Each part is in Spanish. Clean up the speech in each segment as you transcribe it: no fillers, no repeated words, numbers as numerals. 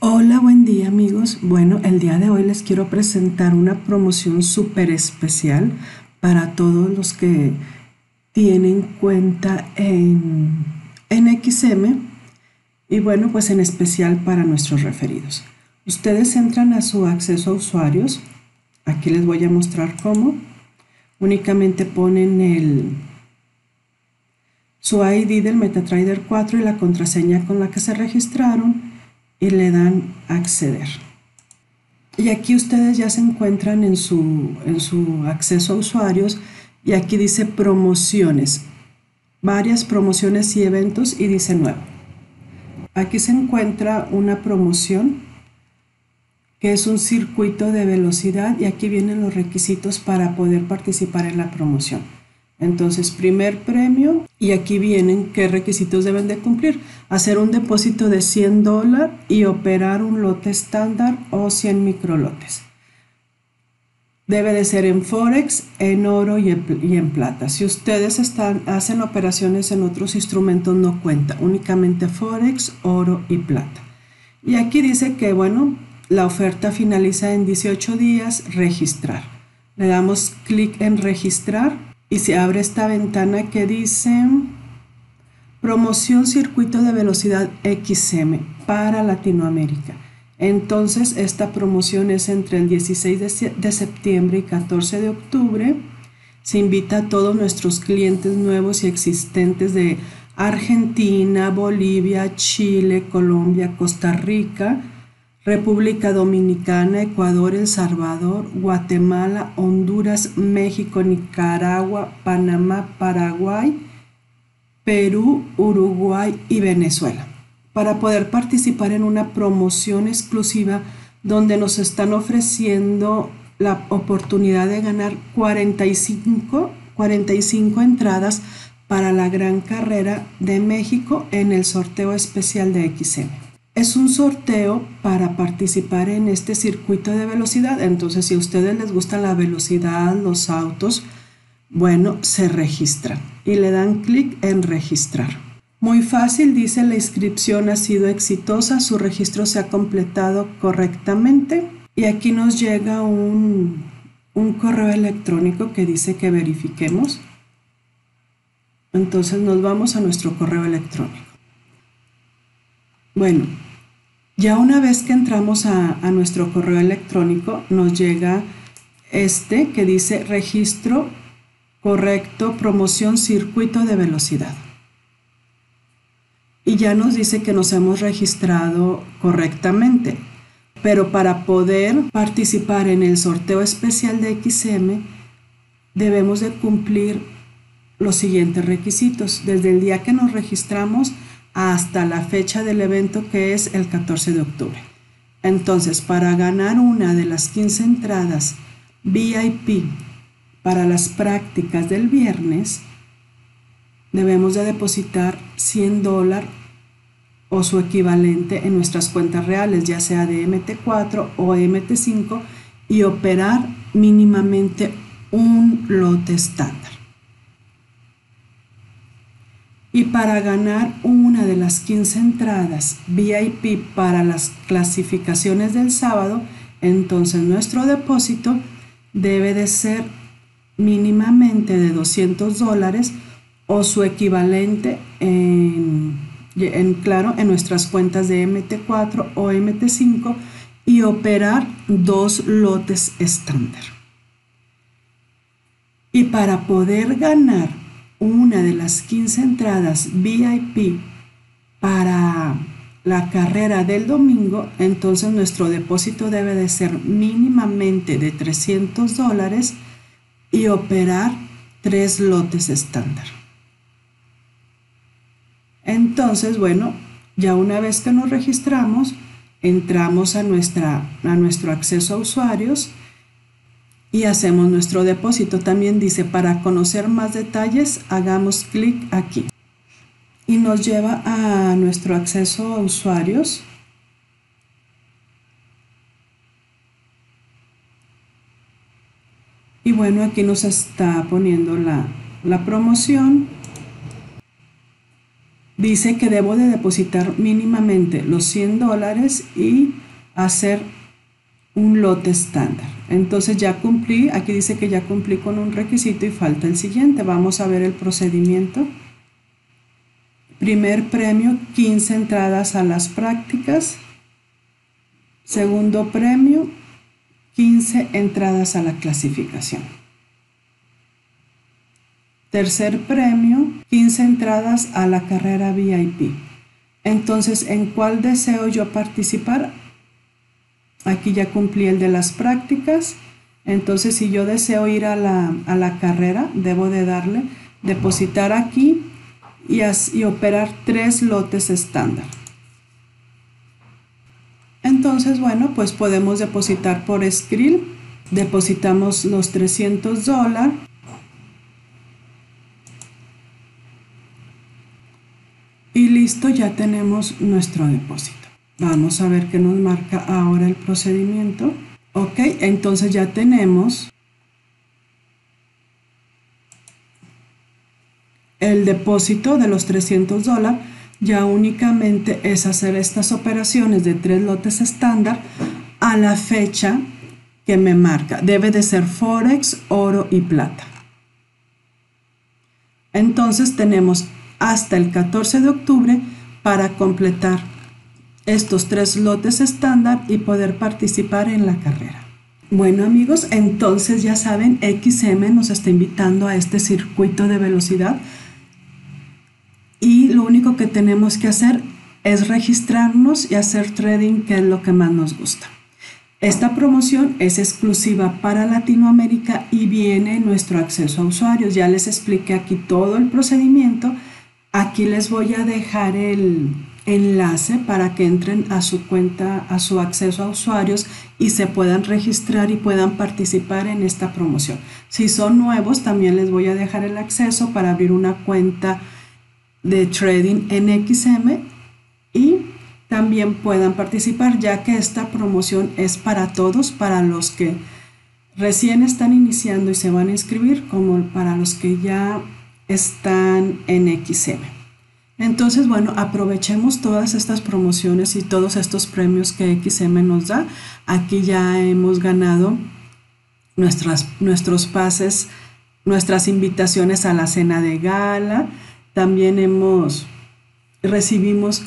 Hola, buen día amigos. Bueno, el día de hoy les quiero presentar una promoción súper especial para todos los que tienen cuenta en XM y bueno, pues en especial para nuestros referidos. Ustedes entran a su acceso a usuarios. Aquí les voy a mostrar cómo. Únicamente ponen su ID del MetaTrader 4 y la contraseña con la que se registraron y le dan acceder. Y aquí ustedes ya se encuentran en su acceso a usuarios y aquí dice promociones, varias promociones y eventos y dice nuevo. Aquí se encuentra una promoción que es un circuito de velocidad y aquí vienen los requisitos para poder participar en la promoción. Entonces, primer premio, y aquí vienen qué requisitos deben de cumplir. Hacer un depósito de $100 y operar un lote estándar o 100 microlotes. Debe de ser en Forex, en oro y en plata. Si ustedes hacen operaciones en otros instrumentos no cuenta, únicamente Forex, oro y plata. Y aquí dice que, bueno, la oferta finaliza en 18 días, registrar. Le damos clic en registrar. Y se abre esta ventana que dice promoción circuito de velocidad XM para Latinoamérica. Entonces esta promoción es entre el 16 de septiembre y 14 de octubre. Se invita a todos nuestros clientes nuevos y existentes de Argentina, Bolivia, Chile, Colombia, Costa Rica, República Dominicana, Ecuador, El Salvador, Guatemala, Honduras, México, Nicaragua, Panamá, Paraguay, Perú, Uruguay y Venezuela, para poder participar en una promoción exclusiva donde nos están ofreciendo la oportunidad de ganar 45 entradas para la gran carrera de México en el sorteo especial de XM. Es un sorteo para participar en este circuito de velocidad. Entonces, si a ustedes les gusta la velocidad, los autos, bueno, se registran y le dan clic en registrar. Muy fácil, dice la inscripción ha sido exitosa, su registro se ha completado correctamente y aquí nos llega un correo electrónico que dice que verifiquemos. Entonces nos vamos a nuestro correo electrónico. Bueno, ya una vez que entramos a nuestro correo electrónico, nos llega que dice registro correcto, promoción circuito de velocidad. Y ya nos dice que nos hemos registrado correctamente. Pero para poder participar en el sorteo especial de XM, debemos de cumplir los siguientes requisitos. Desde el día que nos registramos hasta la fecha del evento, que es el 14 de octubre. Entonces, para ganar una de las 15 entradas VIP para las prácticas del viernes, debemos de depositar $100 o su equivalente en nuestras cuentas reales, ya sea de MT4 o MT5, y operar mínimamente un lote estándar. Y para ganar una de las 15 entradas VIP para las clasificaciones del sábado, entonces nuestro depósito debe de ser mínimamente de $200 o su equivalente en nuestras cuentas de MT4 o MT5 y operar 2 lotes estándar. Y para poder ganar una de las 15 entradas VIP para la carrera del domingo, entonces nuestro depósito debe de ser mínimamente de $300 y operar 3 lotes estándar. Entonces, bueno, ya una vez que nos registramos, entramos a nuestro acceso a usuarios y hacemos nuestro depósito. También dice, para conocer más detalles, hagamos clic aquí. Y nos lleva a nuestro acceso a usuarios. Y bueno, aquí nos está poniendo la promoción. dice que debo de depositar mínimamente los $100 y hacer un lote estándar. Entonces ya cumplí, aquí dice que ya cumplí con un requisito y falta el siguiente. Vamos a ver el procedimiento. Primer premio, 15 entradas a las prácticas. Segundo premio, 15 entradas a la clasificación. Tercer premio, 15 entradas a la carrera VIP. Entonces, ¿en cuál deseo yo participar? Aquí ya cumplí el de las prácticas. Entonces, si yo deseo ir a la carrera, debo de darle depositar aquí y operar 3 lotes estándar. Entonces, bueno, pues podemos depositar por Skrill. Depositamos los $300. Y listo, ya tenemos nuestro depósito. Vamos a ver qué nos marca ahora el procedimiento. Ok, entonces ya tenemos el depósito de los $300. Ya únicamente es hacer estas operaciones de 3 lotes estándar a la fecha que me marca. Debe de ser Forex, oro y plata. Entonces tenemos hasta el 14 de octubre para completar estos 3 lotes estándar y poder participar en la carrera. Bueno amigos, entonces ya saben, XM nos está invitando a este circuito de velocidad y lo único que tenemos que hacer es registrarnos y hacer trading, que es lo que más nos gusta. Esta promoción es exclusiva para Latinoamérica y viene nuestro acceso a usuarios. Ya les expliqué aquí todo el procedimiento. Aquí les voy a dejar el enlace para que entren a su cuenta, a su acceso a usuarios y se puedan registrar y puedan participar en esta promoción. Si son nuevos, también les voy a dejar el acceso para abrir una cuenta de trading en XM y también puedan participar, ya que esta promoción es para todos, para los que recién están iniciando y se van a inscribir, como para los que ya están en XM. Entonces, bueno, aprovechemos todas estas promociones y todos estos premios que XM nos da. Aquí ya hemos ganado nuestros pases, nuestras invitaciones a la cena de gala. También recibimos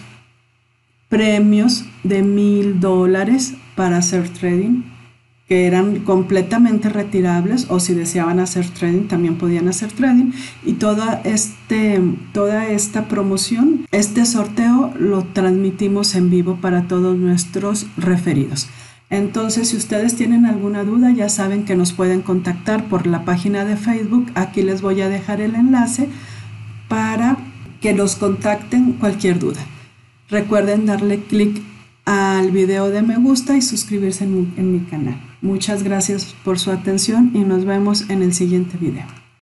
premios de $1000 para hacer trading, que eran completamente retirables, o si deseaban hacer trading también podían hacer trading. Y toda esta promoción, este sorteo lo transmitimos en vivo para todos nuestros referidos. Entonces, si ustedes tienen alguna duda, ya saben que nos pueden contactar por la página de Facebook. Aquí les voy a dejar el enlace para que nos contacten cualquier duda. Recuerden darle clic al video de me gusta y suscribirse en mi canal. Muchas gracias por su atención y nos vemos en el siguiente video.